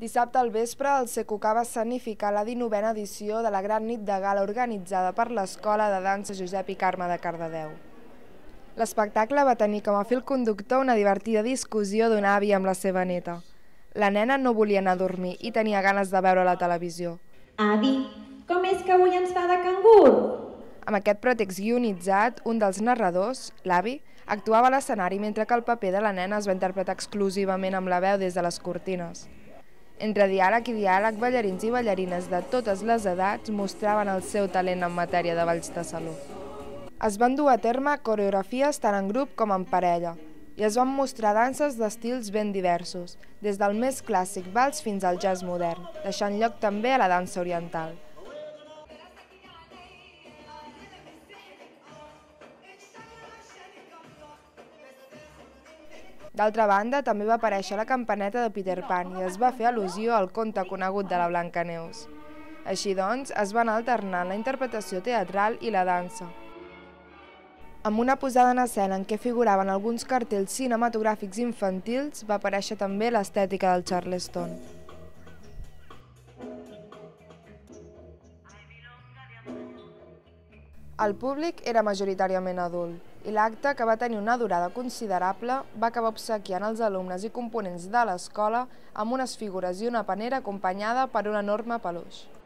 Dissabte al vespre, el SECUCA va escenificar la 19a edició de la gran nit de gala organitzada per l'Escola de Dansa Josep i Carme de Cardedeu. L'espectacle va tenir com a fil conductor una divertida discussió d'una àvia amb la seva neta. La nena no volia anar a dormir i tenia ganes de veure la televisió. Avi, com és que avui ens fa de cangur? Amb aquest pretext guionitzat, un dels narradors, l'avi, actuava a l'escenari mentre que el paper de la nena es va interpretar exclusivament amb la veu des de les cortines. Entre diàleg i diàleg, ballarins i ballarines de totes les edats mostraven el seu talent en matèria de balls de saló. Es van dur a terme coreografies tant en grup com en parella, i es van mostrar danses d'estils ben diversos, des del més clàssic vals fins al jazz modern, deixant lloc també a la dansa oriental. D'altra banda, també va aparèixer la campaneta de Peter Pan i es va fer al·lusió al conte conegut de la Blancaneus. Així doncs, es van alternar la interpretació teatral i la dansa. Amb una posada en escena en què figuraven alguns cartells cinematogràfics infantils, va aparèixer també l'estètica del Charleston. El públic era majoritàriament adult, i l'acte, que va tenir una durada considerable, va acabar obsequiant els alumnes i components de l'escola amb unes figures i una panera acompanyada per un enorme peluix.